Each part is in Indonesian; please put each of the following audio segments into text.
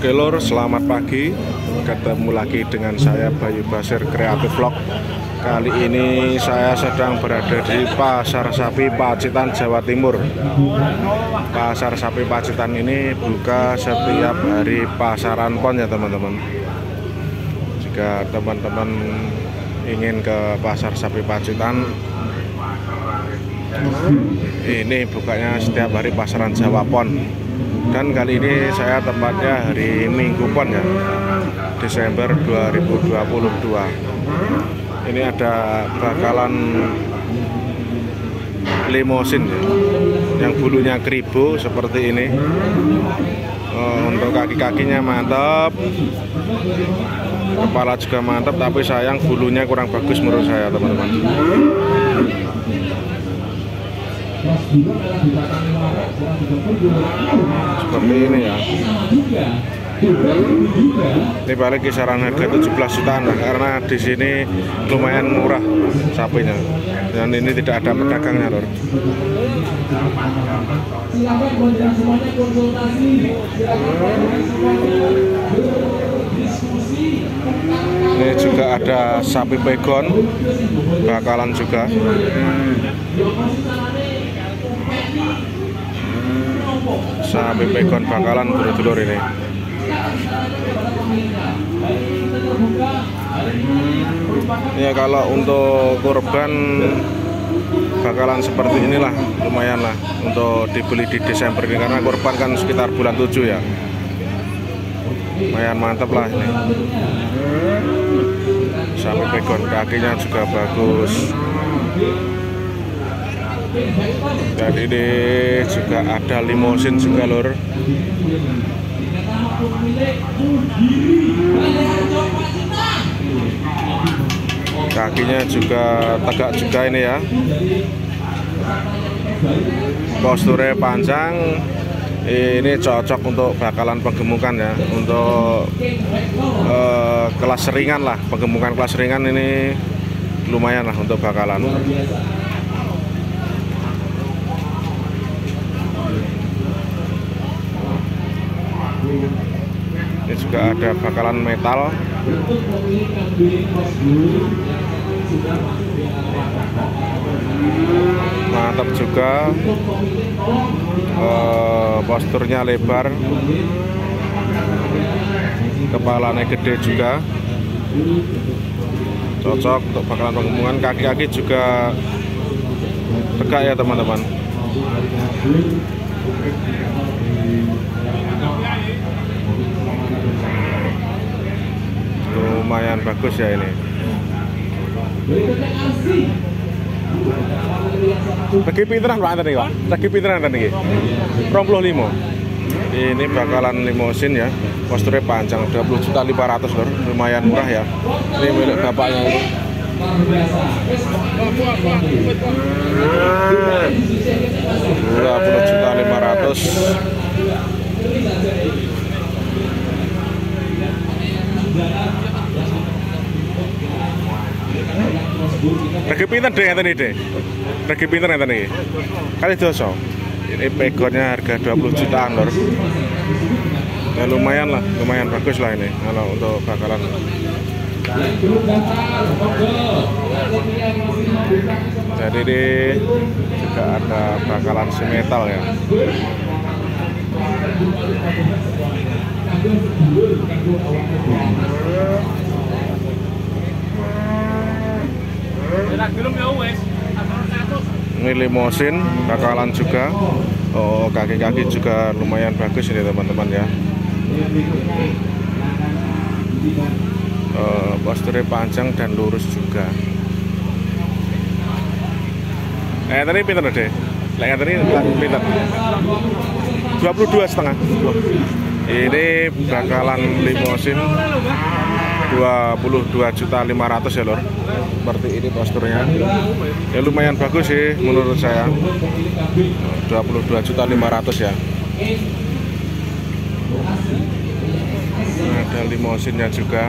Oke lur, selamat pagi. Ketemu lagi dengan saya Bayu Basir Kreatif Vlog. Kali ini saya sedang berada di Pasar Sapi Pacitan, Jawa Timur. Pasar Sapi Pacitan ini buka setiap hari pasaran pon ya teman-teman. Jika teman-teman ingin ke Pasar Sapi Pacitan, ini bukanya setiap hari pasaran Jawa Pon. Dan kali ini saya tepatnya hari Minggu Pon ya, Desember 2022. Ini ada bakalan limosin ya, yang bulunya keribu seperti ini. Untuk kaki-kakinya mantap, kepala juga mantap, tapi sayang bulunya kurang bagus menurut saya teman-teman. Seperti ini ya. Ini paling kisaran harga 17 jutaan lah, karena di sini lumayan murah sapinya. Dan ini tidak ada pedagangnya lor. Ini juga ada sapi pegon, bakalan juga. Sapi pegon bakalan dulur-dulur ini. Ya kalau untuk kurban bakalan seperti inilah, lumayan lah untuk dibeli di Desember ini, karena kurban kan sekitar bulan 7 ya. Lumayan mantap lah ini. Sapi pegon, kakinya juga bagus. Dan ini juga ada limosin juga lor. Kakinya juga tegak juga ini ya. Posturnya panjang. Ini cocok untuk bakalan penggemukan ya, untuk kelas ringan lah, penggemukan kelas ringan ini lumayan lah untuk bakalan. Ini juga ada bakalan metal. Mantap juga. Posturnya lebar, kepalanya gede juga, cocok untuk bakalan penggemukan. Kaki-kaki juga tegak ya teman-teman. Lumayan bagus ya ini. Lagi pinteran Pak tadi Pak. Lagi pinteran tadi. 25. Ini bakalan limosin ya. Posturnya panjang, 20.500.000 lor. Lumayan murah ya. Ini milik bapaknya ini. Rp20.500.000. Regi pinter deh ngeten iki, Dek. Regi pinter ngeten iki. Kali doso. Ini pegonnya harga 20 jutaan, lor. Ya lumayan lah, lumayan bagus lah ini kalau untuk bakalan. Jadi ini juga ada bakalan semetal ya. Ini limosin bakalan juga. Oh, kaki-kaki juga lumayan bagus ini teman-teman ya. Posturnya panjang dan lurus juga. Tadi pinter deh. Tadi pinter. 22,5. Ini bakalan limosin 22.500.000 ya lor. Seperti ini posturnya. Ya lumayan bagus sih menurut saya. 22.500.000 ya. Ada limosinnya juga.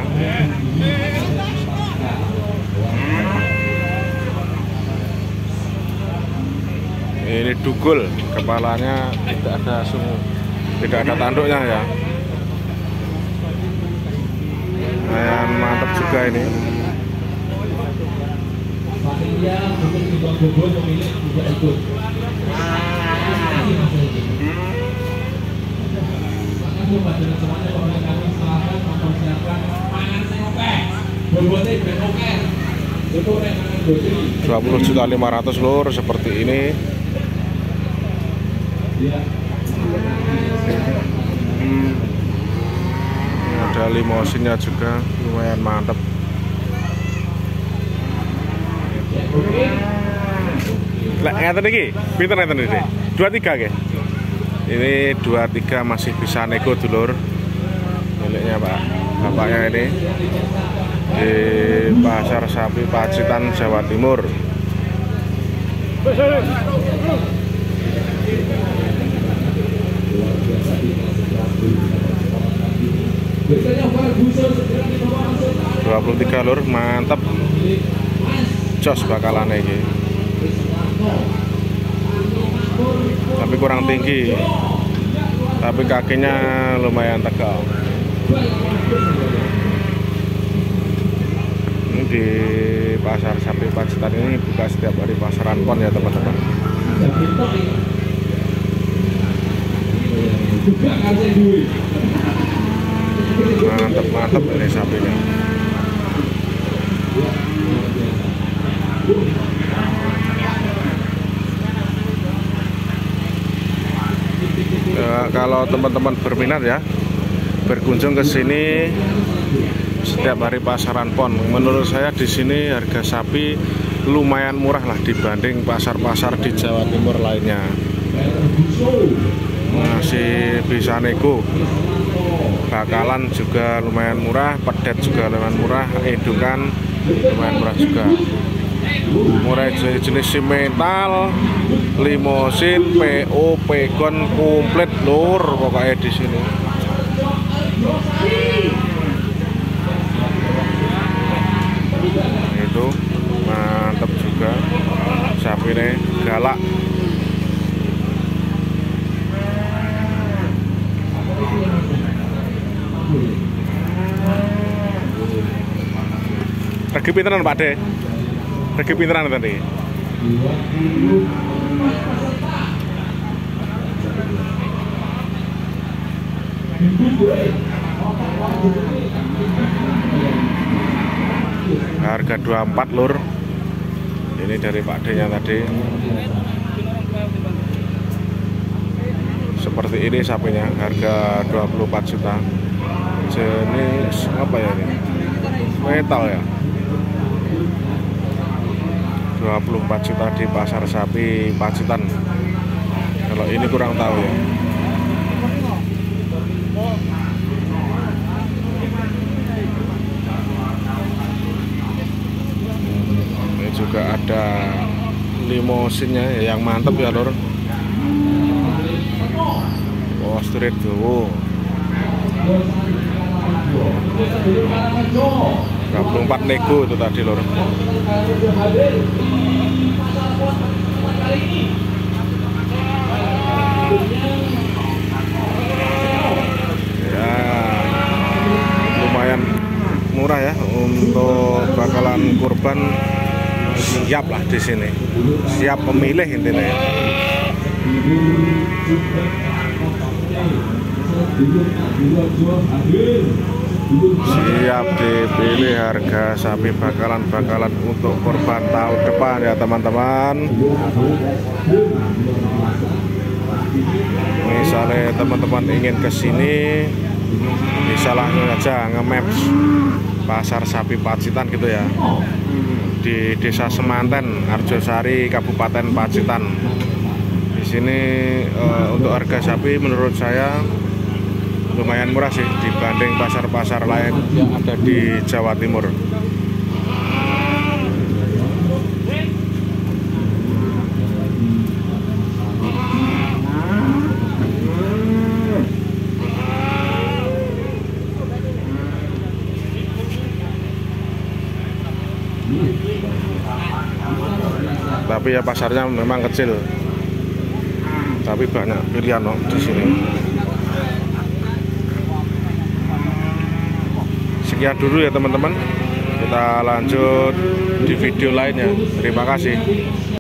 Ini dugul, kepalanya tidak ada tanduknya ya. juga ini. Rp20.500.000 lur, seperti ini. Ada limousinnya juga, lumayan mantep. Lek ngeten iki, pinten ngeten iki? 23 nggih. Ini 23 masih bisa nego dulur. Miliknya bapaknya ini di Pasar Sapi Pacitan, Jawa Timur. Rp23 lur, mantap. Jos bakalan ini. Tapi kurang tinggi. Tapi kakinya lumayan tegal. Ini di Pasar Sapi Pacitan ini buka setiap hari pasaran pon ya teman-teman. Mantap ini sapinya. Kalau teman-teman berminat ya, berkunjung ke sini setiap hari pasaran pon. Menurut saya di sini harga sapi lumayan murah lah dibanding pasar-pasar di Jawa Timur lainnya. Masih bisa nego. Bakalan juga lumayan murah, pedet juga lumayan murah, indukan lumayan murah juga. Mulai jenis simental, limousin, PO, pegon komplit lur pokoknya di sini. Itu mantap juga, sapi ini galak. Regi pinteran Pak De? Regi pinteran tadi? Harga 24 lur. Ini dari Pak D nya tadi. Seperti ini sapinya, harga 24 juta. Jenis apa ya ini? Metal ya. 24 juta di Pasar Sapi Pacitan. Kalau ini kurang tahu ya. Ini juga ada limousinnya yang mantep ya lur. Oh, straight tuh. 24 nego itu tadi lor. Ya, lumayan murah ya untuk bakalan kurban, siap lah di sini. Siap pemilih intinya ya. Siap dipilih harga sapi bakalan untuk kurban tahun depan ya teman-teman. Misalnya teman-teman ingin kesini, bisa langsung aja nge-maps Pasar Sapi Pacitan gitu ya, di Desa Semanten, Arjosari, Kabupaten Pacitan. Di sini untuk harga sapi menurut saya lumayan murah sih dibanding pasar-pasar lain yang ada di Jawa Timur. Tapi ya pasarnya memang kecil, tapi banyak pilihan loh di sini. Sekian dulu ya teman-teman Kita lanjut di video lainnya. Terima kasih.